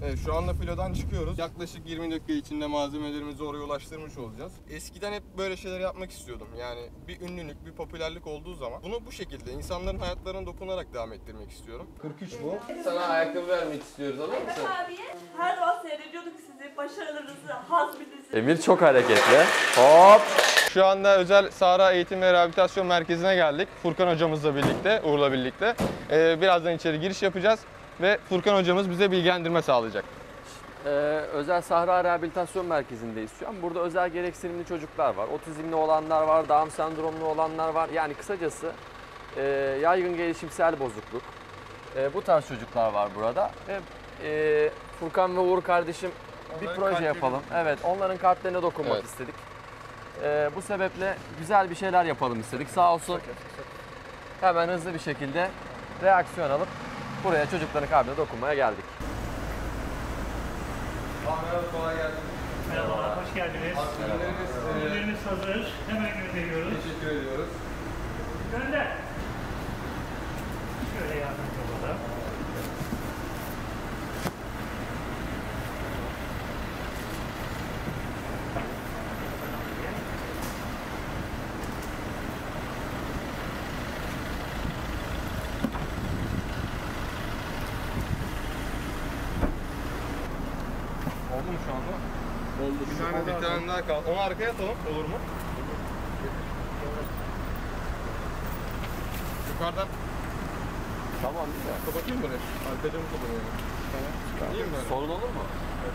Evet, şu anda filodan çıkıyoruz. Yaklaşık 20 dakika içinde malzemelerimizi oraya ulaştırmış olacağız. Eskiden hep böyle şeyler yapmak istiyordum. Yani bir ünlülük, bir popülerlik olduğu zaman bunu bu şekilde insanların hayatlarına dokunarak devam ettirmek istiyorum. 43 bu. Sana ayakkabı vermek istiyoruz, alır mısın? Abi, her zaman seyrediyorduk sizi, başarılarınızı, hazminizi. Emir çok hareketli. Hop! Şu anda Özel Sahra Eğitim ve Rehabilitasyon Merkezi'ne geldik. Furkan hocamızla birlikte, Uğur'la birlikte. Birazdan içeri giriş yapacağız ve Furkan hocamız bize bilgilendirme sağlayacak. Özel Sahra Rehabilitasyon Merkezi'ndeyiz şu an. Burada özel gereksinimli çocuklar var. Otizmli olanlar var, Down sendromlu olanlar var. Yani kısacası yaygın gelişimsel bozukluk. Bu tarz çocuklar var burada. Ve Furkan ve Uğur kardeşim bir proje yapalım. Evet, onların kalplerine dokunmak istedik. Bu sebeple güzel bir şeyler yapalım istedik. Sağ olsun hemen hızlı bir şekilde reaksiyon alıp buraya çocukların kalbine dokunmaya geldik. Merhaba, kolay gelsin. Merhabalar, hoş geldiniz. Ürünlerimiz hazır. Hemen gönderiyoruz. Teşekkür ediyoruz. Gönder. Şöyle yardımcı olalım. Oldu mu şu anda? Oldu. Bir tane daha kaldı. Onu arkaya atalım, olur mu? Yukarıdan Tamam değil mi? kapatayım mı burayı? Arka camı kapatayım. Tamam. İyi mi böyle? Sorun olur mu?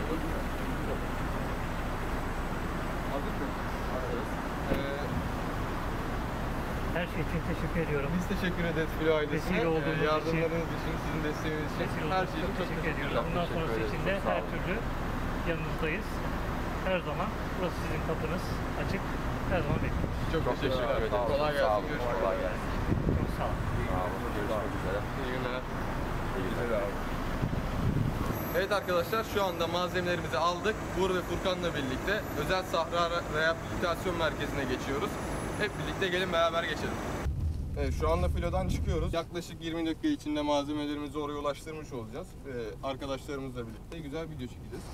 Hazır mı? Her şey için teşekkür ediyorum. Biz teşekkür ederiz Filo ailesine. Vesile olduğunuz için. Yardımlarınız için, sizin desteğiniz için. Vesile Her olduğunuz şey için için çok teşekkür ediyoruz. Çok Bundan teşekkür sonrası ederiz. için de Çok sağ her olun. türlü yanınızdayız. Her zaman burası sizin kapınız açık. Her zaman bekliyoruz. Çok teşekkürler. Kolay Sağ gelsin. olun. Görüşmek Kolay üzere. gelsin. Çok sağ olun. Sağ olun. Görüşmek üzere. İyi günler. İyi günler abi. Evet arkadaşlar, şu anda malzemelerimizi aldık. Uğur ve Furkan'la birlikte Özel Sahra Rehabilitasyon Merkezi'ne geçiyoruz. Hep birlikte gelin beraber geçelim. Evet, şu anda filodan çıkıyoruz. Yaklaşık 20 dakika içinde malzemelerimizi oraya ulaştırmış olacağız. Arkadaşlarımızla birlikte güzel video çekeceğiz.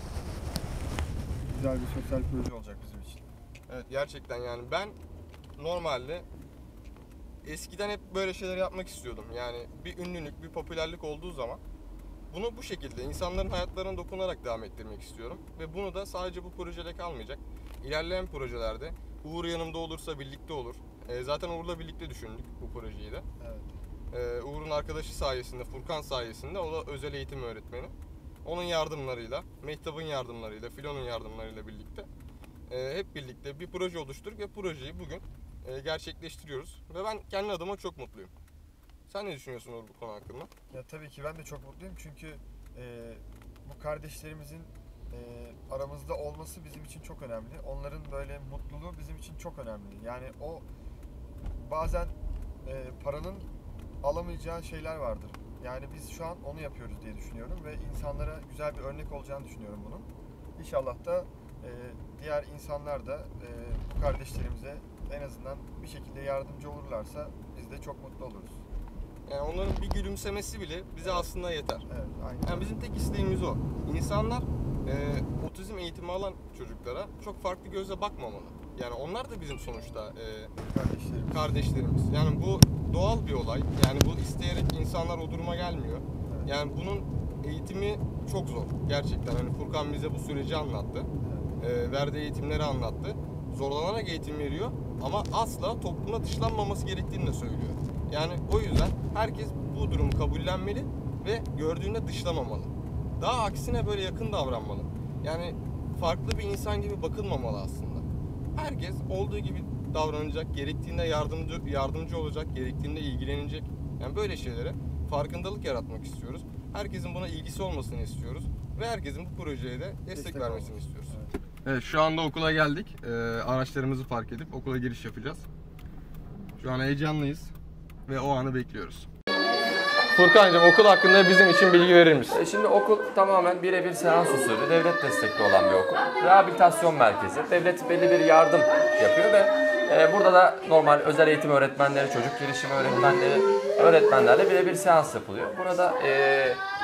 Güzel bir sosyal proje olacak bizim için. Evet, gerçekten yani ben normalde eskiden hep böyle şeyler yapmak istiyordum. Yani bir ünlülük, bir popülerlik olduğu zaman bunu bu şekilde insanların hayatlarına dokunarak devam ettirmek istiyorum. Ve bunu da sadece bu projede kalmayacak. İlerleyen projelerde Uğur yanımda olursa birlikte olur. Zaten Uğur'la birlikte düşündük bu projeyi de. Evet. Uğur'un arkadaşı sayesinde, Furkan sayesinde, o da özel eğitim öğretmeni. Onun yardımlarıyla, Mehtap'ın yardımlarıyla, Filo'nun yardımlarıyla birlikte hep birlikte bir proje oluşturduk ve projeyi bugün gerçekleştiriyoruz. Ve ben kendi adıma çok mutluyum. Sen ne düşünüyorsun Uğur bu konu hakkında? Ya tabii ki ben de çok mutluyum çünkü bu kardeşlerimizin aramızda olması bizim için çok önemli. Onların böyle mutluluğu bizim için çok önemli. Yani o bazen paranın alamayacağı şeyler vardır. Yani biz şu an onu yapıyoruz diye düşünüyorum ve insanlara güzel bir örnek olacağını düşünüyorum bunun. İnşallah da diğer insanlar da bu kardeşlerimize en azından bir şekilde yardımcı olurlarsa biz de çok mutlu oluruz. Yani onların bir gülümsemesi bile bize aslında yeter. Evet, aynen. Yani bizim tek isteğimiz o. İnsanlar otizm eğitimi alan çocuklara çok farklı gözle bakmamalı. Yani onlar da bizim sonuçta kardeşlerimiz. Yani bu doğal bir olay. Yani bu isteyerek insanlar o duruma gelmiyor. Evet. Yani bunun eğitimi çok zor. Gerçekten hani Furkan bize bu süreci anlattı. Verdiği eğitimleri anlattı. Zorlanarak eğitim veriyor ama asla toplumda dışlanmaması gerektiğini de söylüyor. Yani o yüzden herkes bu durumu kabullenmeli ve gördüğünde dışlamamalı. Daha aksine böyle yakın davranmalı. Yani farklı bir insan gibi bakılmamalı aslında. Herkes olduğu gibi davranacak, gerektiğinde yardımcı olacak, gerektiğinde ilgilenecek. Yani böyle şeylere farkındalık yaratmak istiyoruz. Herkesin buna ilgisi olmasını istiyoruz ve herkesin bu projeye de destek vermesini istiyoruz. Evet. Evet, şu anda okula geldik. Araçlarımızı park edip okula giriş yapacağız. Şu an heyecanlıyız ve o anı bekliyoruz. Furkancığım, okul hakkında bizim için bilgi verir misin? Şimdi okul tamamen birebir seans usulü, devlet destekli olan bir okul. Rehabilitasyon merkezi. Devlet belli bir yardım yapıyor ve burada da normal özel eğitim öğretmenleri, çocuk gelişimi öğretmenlerle birebir seans yapılıyor. Burada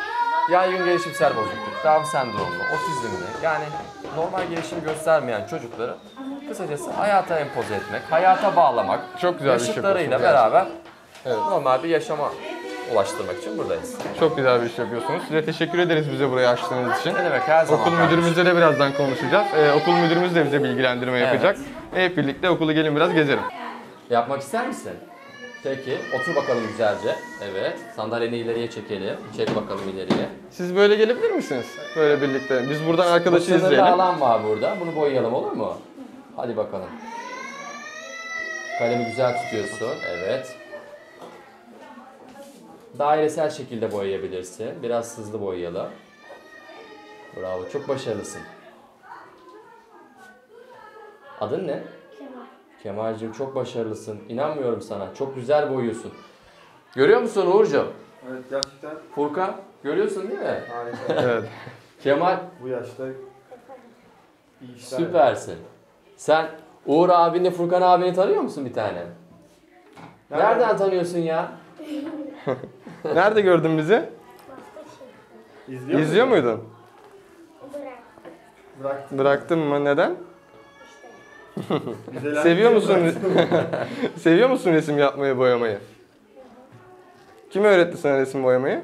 yaygın gelişimsel bozukluk, Down sendromlu, otizmli, yani normal gelişim göstermeyen çocukları kısacası hayata empoze etmek, hayata bağlamak, Çok güzel bir iş yaşıtlarıyla yapıyorsunuz beraber Evet. normal bir yaşama ulaştırmak için buradayız. Çok güzel bir iş yapıyorsunuz. Size teşekkür ederiz bize burayı açtığınız için. Ne demek, her zaman. Okul kardeşim. müdürümüzle de birazdan konuşacağız. Okul müdürümüz de bize bilgilendirme yapacak. Hep birlikte okulu gelin biraz gezelim. Yapmak ister misin? Peki, otur bakalım güzelce. Evet, sandalyeni ileriye çekelim. Çek bakalım ileriye. Siz böyle gelebilir misiniz? Böyle birlikte. Biz buradan arkadaşı Sınırlı izleyelim. alan var burada. Bunu boyayalım, olur mu? Hadi bakalım. Kalemi güzel tutuyorsun. Evet. Dairesel şekilde boyayabilirsin. Biraz hızlı boyayalım. Bravo, çok başarılısın. Adın ne? Kemal'cim çok başarılısın. İnanmıyorum sana. Çok güzel boyuyorsun. Görüyor musun Uğurcuğum? Evet gerçekten Furkan, görüyorsun değil mi? harika. Evet. Kemal, Bu yaşta iyi işler. süpersin. Sen Uğur abini, Furkan abini tanıyor musun bir tane? Nereden tanıyorsun ya? Nerede gördün bizi? İzliyor muydun? Bıraktım. Bıraktın mı? Neden? Güzel Seviyor musun? bıraktım. Seviyor musun resim yapmayı, boyamayı? Kim öğretti sana resim boyamayı?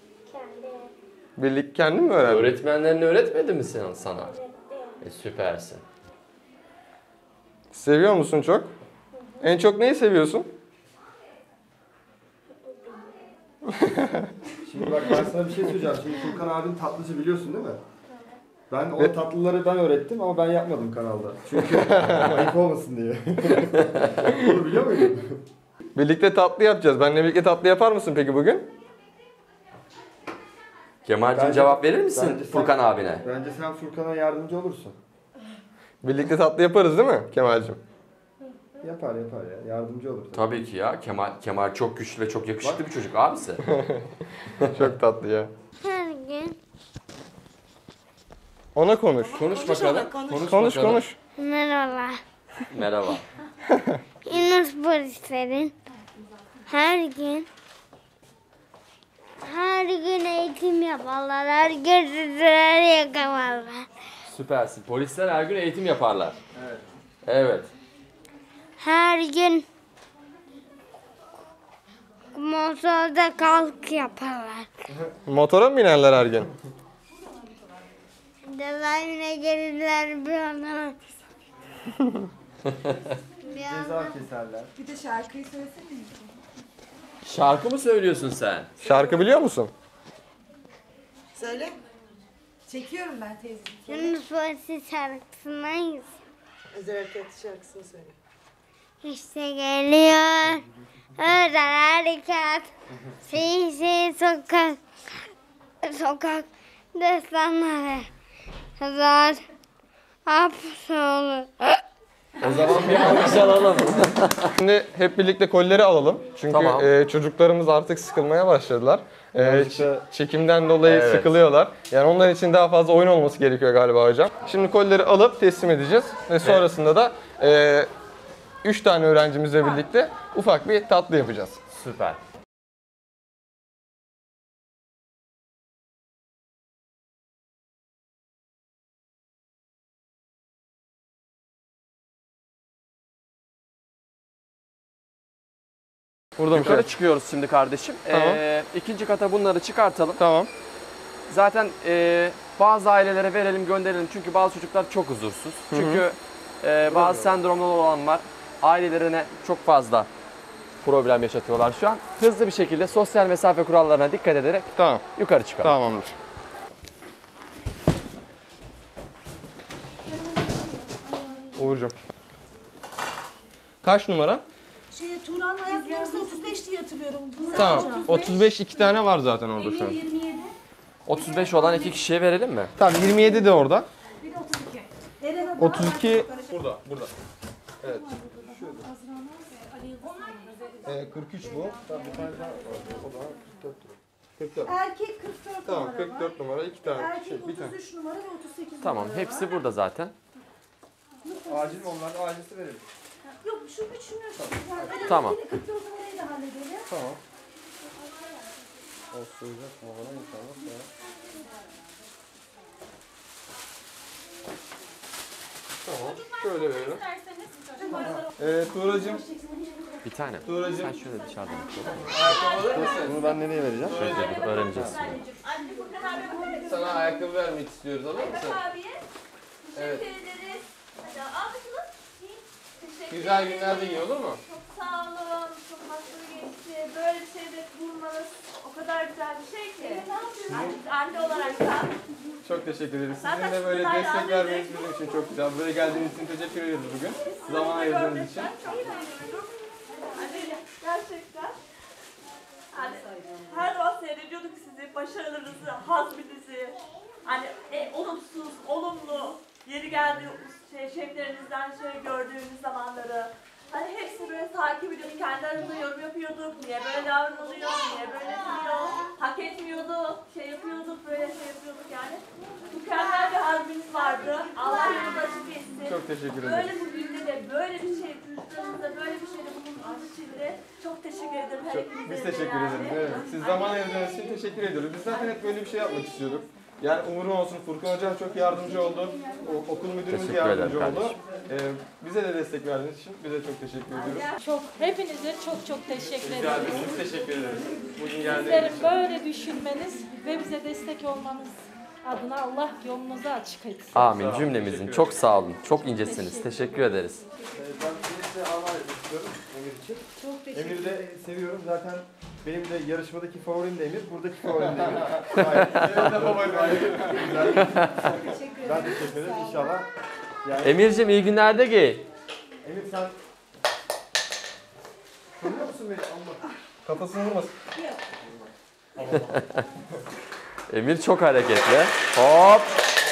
Kendin mi öğrendin? Öğretmenlerin öğretmedi mi sana? Süpersin. Seviyor musun çok? En çok neyi seviyorsun? Şimdi bak ben sana bir şey söyleyeceğim. Şimdi Furkan abin tatlıcı biliyorsun değil mi? Ben o tatlıları ben öğrettim ama ben yapmadım kanalda. Çünkü ayıp olmasın diye. Bunu biliyor muydun? Birlikte tatlı yapacağız. Benimle birlikte tatlı yapar mısın peki bugün? Kemal'cim Bence- cevap verir misin bence sen- Furkan abine? Bence sen Furkan'a yardımcı olursun. Birlikte tatlı yaparız değil mi Kemal'cim? Yapar ya. Yardımcı olur. Tabii ki ya. Kemal çok güçlü ve çok yakışıklı bir çocuk abisi. Çok tatlı ya. Her gün Ona konuş. Konuş bakalım. Konuş bakalım. konuş. merhaba. Merhaba. Yunus polislerin her gün eğitim yaparlar. Her gün süreler yakalarlar. Süpersin. Polisler her gün eğitim yaparlar. Evet. Her gün motorda kalk yaparlar. Motora mı binerler her gün? Cezaevine gelirler bir anda. Ceza keserler. Bir de şarkıyı söylesene. Şarkı mı söylüyorsun sen? Şarkı biliyor musun? Söyle. Çekiyorum ben teyze. Yunus polisi şarkısını hangisi? Özel hareket şarkısını söyle. İşte geliyor özel harekat, sisi sokak destanları, zar hapsolu. O zaman bir alkış alalım. Şimdi hep birlikte kolleri alalım. Çünkü Tamam. Çocuklarımız artık sıkılmaya başladılar. Birazcık da- Çekimden dolayı Evet. sıkılıyorlar. Yani onlar için daha fazla oyun olması gerekiyor galiba hocam. Şimdi kolleri alıp teslim edeceğiz. Ve sonrasında da 3 tane öğrencimizle birlikte ufak bir tatlı yapacağız. Süper. Burada mı? Yukarı çıkıyoruz şimdi kardeşim. Tamam. İkinci kata bunları çıkartalım. Tamam. Zaten bazı ailelere verelim, gönderelim. Çünkü bazı çocuklar çok huzursuz. Çünkü bazı sendromlu olanlar ailelerine çok fazla problem yaşatıyorlar şu an. Hızlı bir şekilde sosyal mesafe kurallarına dikkat ederek Tamam. yukarı çıkalım. Tamamdır. Uğurcuğum. Kaç numara? Turan'ın ayak numarası 35 diye hatırlıyorum. Tamam. 35 2 tane var zaten orada şu an. 27, 35 olan 2 kişiye verelim mi? Tamam 27 de orada. bir de 32. Eren Adana. 32 burada. Evet. 43 bu. Tamam bir tane daha var. O da 44 lira. 44. Erkek 44 Tamam numara 44 numara 2 tane. Erkek Bir tane. 33 numara ve 38 Tamam, numara hepsi var. burada zaten. Acil mi onlar da acilsi verelim. Yok şu üçünü. Yani Tamam. Eren'in 44 numarayı da halledelim. Tamam. O sığacak mı bana inşallah ya. Tamam. Şöyle verelim. Tuğracığım. Bir tane. Tuğracığım. Sen şöyle dışarıdan bak. Ayakkabı alır mısın? Bunu ben nereye vereceğim? Şöyle öğreneceğiz. Anne Furkan abiye bakar mısın? Sana ayakkabı vermek istiyoruz, alır mısın? Furkan abiye. Evet. Teşekkür ederiz. Hadi al bakalım. Teşekkür Güzel ederiz. günlerde giy, olur mu? Çok sağ olun. Çok haklı geçti. Böyle bir şeyde bulmanız o kadar güzel bir şey ki. Anne olarak da. Çok teşekkür ederiz. Zaten Sizin de böyle sizler destek anne vermeniz direkt- bizim için çok güzel. Buraya geldiğiniz için teşekkür ediyoruz bugün. Zaman ayırdığınız için. Çok seviyorum. Anne gerçekten. Hani her zaman seyrediyorduk sizi, başarılarınızı, hazminizi. Hani olumsuz, olumlu, yeri geldi şeflerinizden şöyle gördüğümüz zamanları. Hani hepsi böyle takip ediyorduk, kendi aramızda yorum yapıyorduk. Niye böyle davranılıyor, niye böyle diyor, hak etmiyordu, şey yapıyorduk, böyle şey yapıyorduk yani. Mükemmel bir hazminiz vardı. Allah yolunu açık etsin. Çok teşekkür ederiz. Böyle bir günde de böyle bir şey çocuklarınızda böyle bir şeyde bulunduğunuz için de çok teşekkür ederim her ikinize Biz de teşekkür yani. ederiz. Evet. Siz zaman ayırdığınız için teşekkür ediyoruz. Biz zaten hep böyle bir şey yapmak istiyorduk. Yani umurum olsun, Furkan Hocam çok yardımcı oldu. Okul müdürümüz Teşekkür yardımcı ederim oldu. Bize de destek verdiğiniz için bize çok teşekkür ediyoruz. Çok, hepinize çok çok teşekkür Rica ederim. ederiz. Biz teşekkür ederiz. Bugün geldiğiniz Sizlerin için. böyle düşünmeniz ve bize destek olmanız adına Allah yolunuzu açık etsin. Amin cümlemizin. Çok sağ olun. Çok incesiniz. Teşekkür ederiz. Ben size armağan etmek istiyorum Emir için. Çok teşekkür Emir'i de seviyorum. Zaten benim de yarışmadaki favorim de Emir, buradaki favorim de Emir. Gayet Benim de babayım. güzel. Ben teşekkür ederim inşallah. Yani Emir'cim iyi günlerde giy. Emir sen tanıyor musun beni? Allah. Kafasını vurmasın. Emir çok hareketli. Hop.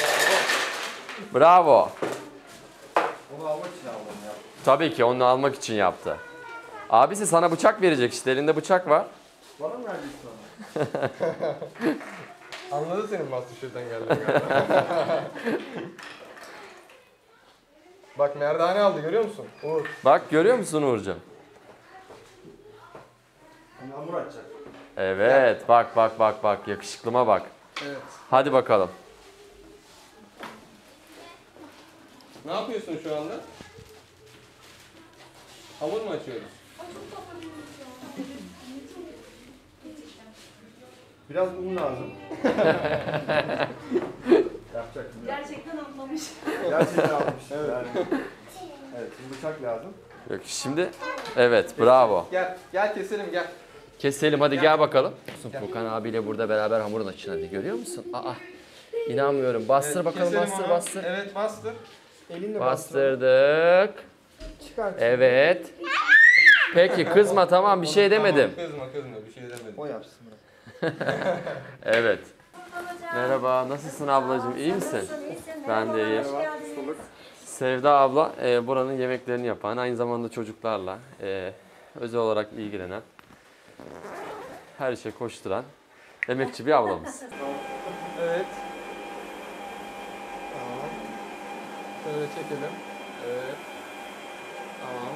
Bravo. Onu almak için aldım ya. Tabii ki onu almak için yaptı. Abisi sana bıçak verecek işte. Elinde bıçak var. Bana mı verdin sana? Anladı senin Masterchef'ten geldiğini galiba. Bak merdane aldı, görüyor musun? Uğur. Bak görüyor musun Uğur'cum? Hani hamur açacak. Evet. Bak. Yakışıklıma bak. Evet. Hadi bakalım. Ne yapıyorsun şu anda? Hamur mu açıyoruz? Biraz un lazım. Yapacak mı? Gerçekten anlamış. Gerçekten almış. Evet. Yani. Evet, şimdi bıçak lazım. Yok şimdi. Evet bravo. Gel keselim gel. Keselim hadi gel bakalım. Furkan abiyle burada beraber hamurun açın hadi görüyor musun? Aa. İnanmıyorum. Bastır bakalım keselim onu. bastır. Evet bastır. Elinle Bastırdık. çıkar. Evet. Peki kızma tamam bir şey demedim. Kızma bir şey demedim. O yapsın. Evet. Merhaba nasılsın ablacığım iyi misin? Ben de iyiyim. Sevda abla buranın yemeklerini yapan aynı zamanda çocuklarla özel olarak ilgilenen her işe koşturan emekçi bir ablamız. Evet. Tamam. Şöyle çekelim. Evet. Tamam.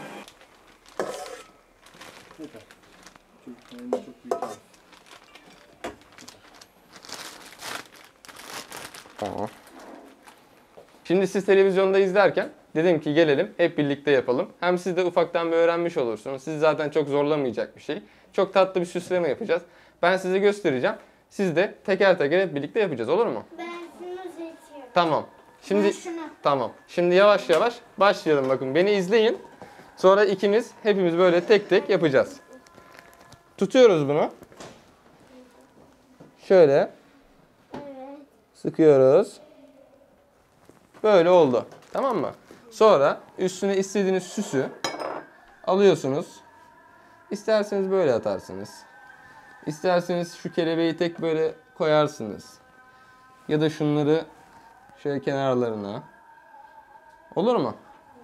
Çok büyük abi. Tamam. Şimdi siz televizyonda izlerken dedim ki gelelim hep birlikte yapalım. Hem siz de ufaktan bir öğrenmiş olursunuz. Siz zaten çok zorlamayacak bir şey. Çok tatlı bir süsleme yapacağız. Ben size göstereceğim. Siz de teker teker hep birlikte yapacağız, olur mu? Ben şunu seçiyorum. Tamam. Şimdi Ben şunu. tamam. Şimdi yavaş yavaş başlayalım, bakın. Beni izleyin. Sonra hepimiz böyle tek tek yapacağız. Tutuyoruz bunu. Şöyle Evet. sıkıyoruz. Böyle oldu. Tamam mı? Sonra üstüne istediğiniz süsü alıyorsunuz. İsterseniz böyle atarsınız. İsterseniz şu kelebeği tek böyle koyarsınız. Ya da şunları şöyle kenarlarına. Olur mu?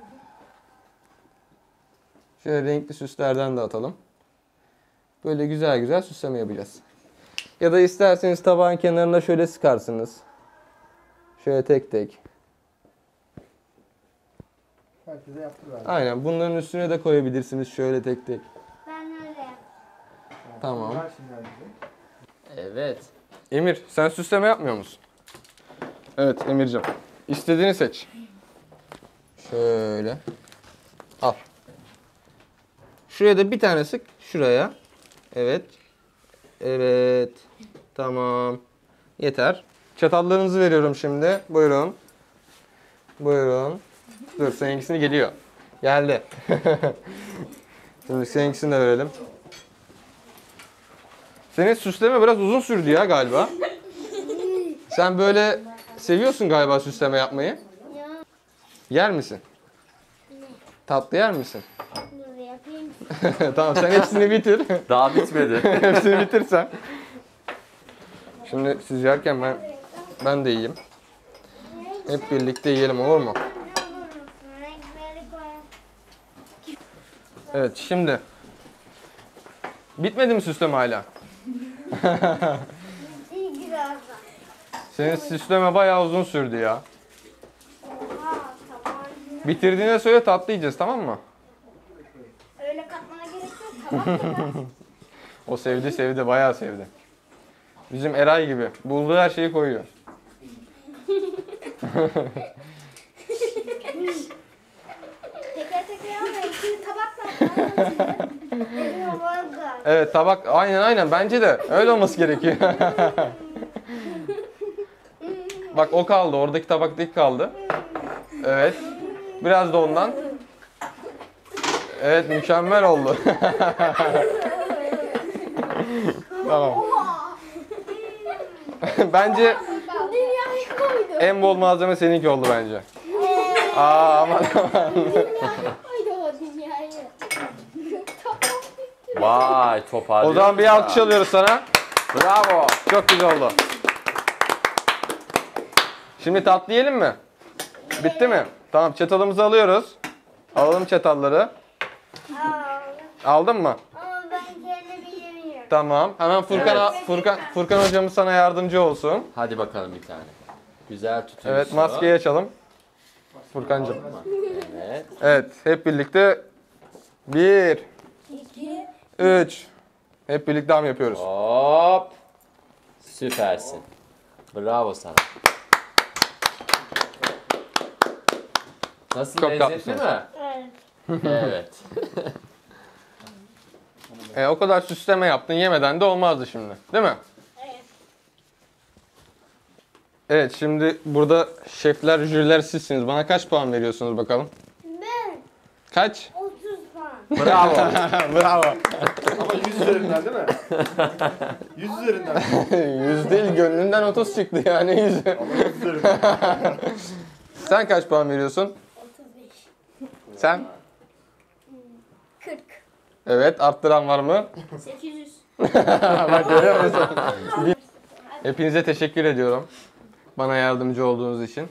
Şöyle renkli süslerden de atalım. Böyle güzel güzel süsleme yapacağız. Ya da isterseniz tabağın kenarına şöyle sıkarsınız. Şöyle tek tek. Herkese yaptır abi. Aynen. Bunların üstüne de koyabilirsiniz şöyle tek tek. Ben öyle yaptım. Tamam. Ver şimdi herkese. Evet. Emir, sen süsleme yapmıyor musun? Evet Emir'cim. İstediğini seç. Şöyle. Al. Şuraya da bir tane sık. Şuraya. Evet. Evet. Tamam. Yeter. Çatallarınızı veriyorum şimdi. Buyurun. Buyurun. Dur, seninkisini geliyor. Geldi. Şimdi seninkisini de verelim. Senin süsleme biraz uzun sürdü ya galiba. Sen böyle seviyorsun galiba süsleme yapmayı. Ya Yer misin? Tatlı yer misin? dur yapayım. Tamam, sen hepsini bitir. Daha bitmedi. Hepsini bitirsen. Şimdi siz yerken ben de yiyeyim. Hep birlikte yiyelim, olur mu? Renkleri koy. Evet, şimdi. Bitmedi mi süsleme hala? İyi birazdan. Senin süsleme bayağı uzun sürdü ya. Aa, tamam. Bitirdiğinde söyle, tatlı yiyeceğiz, tamam mı? Öyle katmana gerek yok. Tamam mı? O sevdi, bayağı sevdi. Bizim Eray gibi. Bulduğu her şeyi koyuyor. Teker teker alma. İkili tabakla. Evet, tabak aynen bence de öyle olması gerekiyor. Bak, o kaldı, oradaki tabaktaki kaldı. Evet. Biraz da ondan. Evet, mükemmel oldu. Tamam. Bence Dünyayı koydum. en bol malzeme seninki oldu bence. Aa, aman. Koydum o dünyayı. Vay, toparlıyor. O zaman bir alkış alıyoruz sana. Bravo. Çok güzel oldu. Şimdi tatlı yiyelim mi? Bitti mi? Tamam, çatalımızı alıyoruz. Alalım çatalları. Aldın mı? Ama ben kendi bilemiyorum. Tamam. Hemen Furkan hocamız sana yardımcı olsun. Hadi bakalım bir tane. Güzel tutuyorsun. Evet, maskeyi açalım. Furkancığım. Evet. Evet, hep birlikte 1 2 3 hep birlikte devam yapıyoruz. Hop. Süpersin. Bravo sana. Nasıl, Çok lezzetli tatlısın. mi? Evet. Evet. O kadar süsleme yaptın, yemeden de olmazdı şimdi. Değil mi? Evet. Evet, şimdi burada şefler, jüriler sizsiniz. Bana kaç puan veriyorsunuz bakalım? Ben Kaç? 30 puan. Bravo. Bravo. Ama 100 üzerinden değil mi? 100 üzerinden. 100 değil, gönlünden 30 çıktı yani 100. 100 üzerinden. Sen kaç puan veriyorsun? 35. Sen? 40. Evet, arttıran var mı? 800. Bak, görüyor musun? Hepinize teşekkür ediyorum. Bana yardımcı olduğunuz için.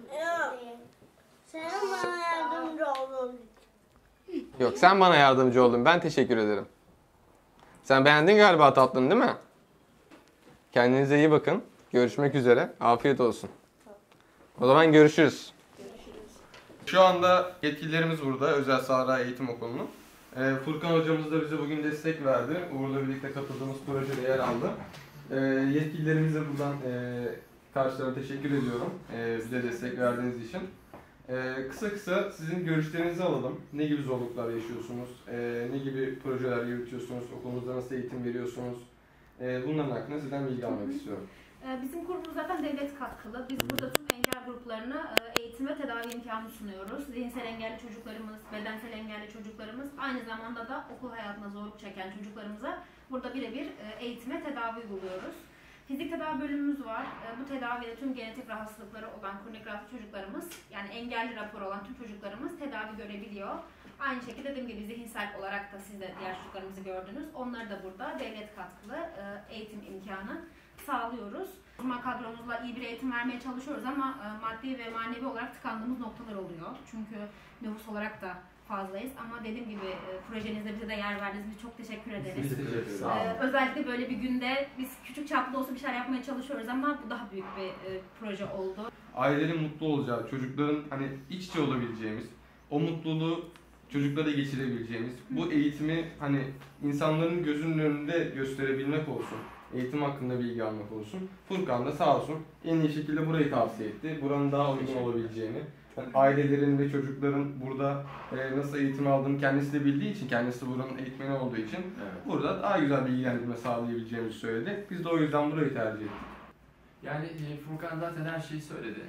Sen bana yardımcı oldun. Yok, sen bana yardımcı oldun. Ben teşekkür ederim. Sen beğendin galiba tatlını, değil mi? Kendinize iyi bakın. Görüşmek üzere. Afiyet olsun. O zaman görüşürüz. Şu anda yetkililerimiz burada. Özel Sahra Eğitim Okulu'nun. Furkan hocamız da bize bugün destek verdi. Uğur'la birlikte katıldığımız projede yer aldı. Yetkililerimize buradan karşılarına teşekkür ediyorum. Bize destek verdiğiniz için. Kısa sizin görüşlerinizi alalım. Ne gibi zorluklar yaşıyorsunuz? Ne gibi projeler yürütüyorsunuz? Okulunuzda nasıl eğitim veriyorsunuz? Bunların hakkında sizden bilgi almak istiyorum. Bizim kurumumuz zaten devlet katkılı. Biz burada tüm engel gruplarına eğitim ve tedavi imkanı sunuyoruz. Zihinsel engelli çocuklarımız, bedensel engelli çocuklarımız, aynı zamanda da okul hayatına zorluk çeken çocuklarımıza burada birebir eğitim ve tedavi uyguluyoruz. Fizik tedavi bölümümüz var. Bu tedavide tüm genetik rahatsızlıkları olan kronik rahatsız çocuklarımız, yani engelli raporu olan tüm çocuklarımız tedavi görebiliyor. Aynı şekilde dediğim gibi zihinsel olarak da siz de diğer çocuklarımızı gördünüz. Onları da burada devlet katkılı eğitim imkanı sağlıyoruz. Uzman kadromuzla iyi bir eğitim vermeye çalışıyoruz ama maddi ve manevi olarak tıkandığımız noktalar oluyor. Çünkü nüfus olarak da fazlayız ama dediğim gibi projenizde bize de yer verdiğiniz için çok teşekkür ederiz. Sağ olun. Özellikle böyle bir günde biz küçük çaplı da olsa bir şeyler yapmaya çalışıyoruz ama bu daha büyük bir proje oldu. Ailelerin mutlu olacağı, çocukların hani iç içe olabileceğimiz, o mutluluğu çocuklara geçirebileceğimiz, bu eğitimi hani insanların gözünün önünde gösterebilmek olsun. eğitim hakkında bilgi almak olsun. Furkan da sağ olsun en iyi şekilde burayı tavsiye etti. Buranın daha uygun olabileceğini. Yani ailelerin ve çocukların burada nasıl eğitim aldığını kendisi de bildiği için, kendisi buranın eğitmeni olduğu için burada daha güzel bilgilendirme sağlayabileceğimizi söyledi. Biz de o yüzden burayı tercih ettik. Yani Furkan zaten her şeyi söyledi.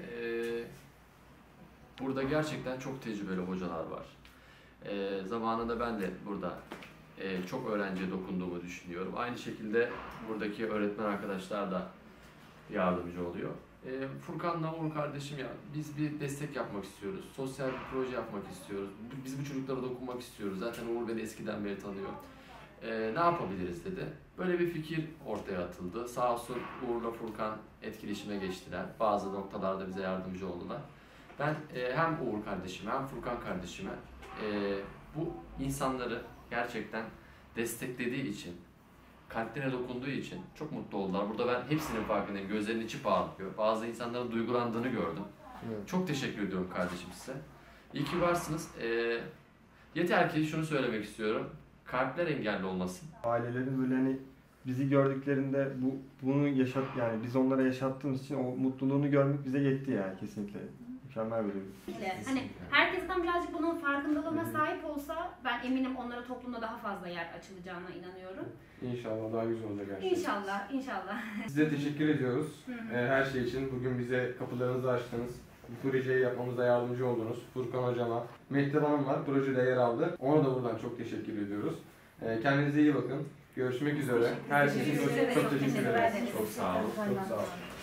Burada gerçekten çok tecrübeli hocalar var. Zamanında ben de burada çok öğrenciye dokunduğumu düşünüyorum. Aynı şekilde buradaki öğretmen arkadaşlar da yardımcı oluyor. Furkan'la Uğur kardeşim ya biz bir destek yapmak istiyoruz. Sosyal bir proje yapmak istiyoruz. Biz bu çocuklara dokunmak istiyoruz. Zaten Uğur beni eskiden beri tanıyor. Ne yapabiliriz dedi. Böyle bir fikir ortaya atıldı. Sağ olsun Uğur'la Furkan etkileşime geçtiler. Bazı noktalarda bize yardımcı oldular. Ben hem Uğur kardeşime hem Furkan kardeşime bu insanları gerçekten desteklediği için, kalplerine dokunduğu için çok mutlu oldular. Burada ben hepsinin farkındayım. Gözlerinin içi parlıyor. Bazı insanların duygulandığını gördüm. Evet. Çok teşekkür ediyorum kardeşim size. İyi ki varsınız. Yeter ki şunu söylemek istiyorum. Kalpler engelli olmasın. Ailelerin böyle hani bizi gördüklerinde bunu yani biz onlara yaşattığımız için o mutluluğunu görmek bize yetti yani kesinlikle. Mükemmel bir duygu. Hani herkesten birazcık bunun farkındalığına sahip olsa ben eminim onlara toplumda daha fazla yer açılacağına inanıyorum. İnşallah daha güzel olacak her şey. İnşallah, inşallah. Size teşekkür ediyoruz her şey için. Bugün bize kapılarınızı açtınız. Bu projeyi yapmamıza yardımcı oldunuz. Furkan hocama, Mehtap Hanım var, projede yer aldı. Ona da buradan çok teşekkür ediyoruz. Kendinize iyi bakın. Görüşmek üzere. Her şey için çok teşekkür ederiz. Çok sağ olun. Çok sağ olun.